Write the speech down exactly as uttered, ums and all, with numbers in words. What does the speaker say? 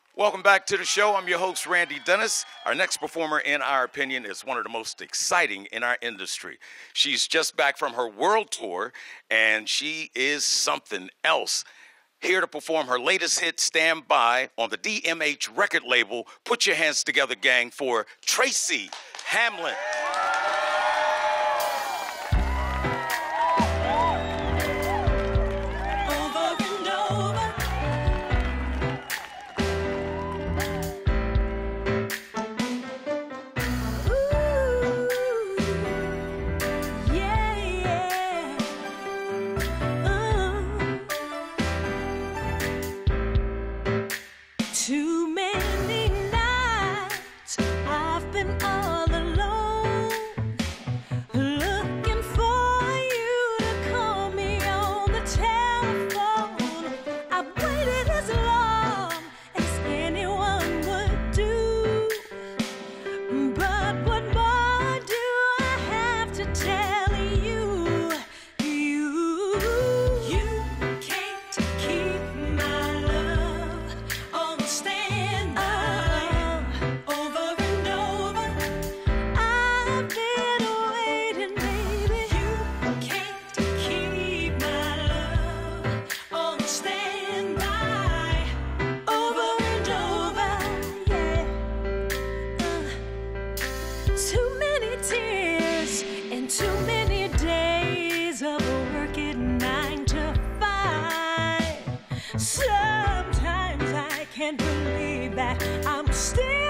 Welcome back to the show. I'm your host, Randy Dennis. Our next performer, in our opinion, is one of the most exciting in our industry. She's just back from her world tour, and she is something else. Here to perform her latest hit, Stand By, on the D M H record label. Put your hands together, gang, for Tracy Hamlin. Too many nights I've been all alone, looking for you to call me on the telephone. I've waited as long as anyone would do, but what more do I have to tell you? You, you can't keep my love on stand by. Over and over I've been waiting, baby. You can't keep my love on standby. Over and over, yeah. Uh, too many tears and too many days of working nine to five. Sometimes I can't believe that I'm still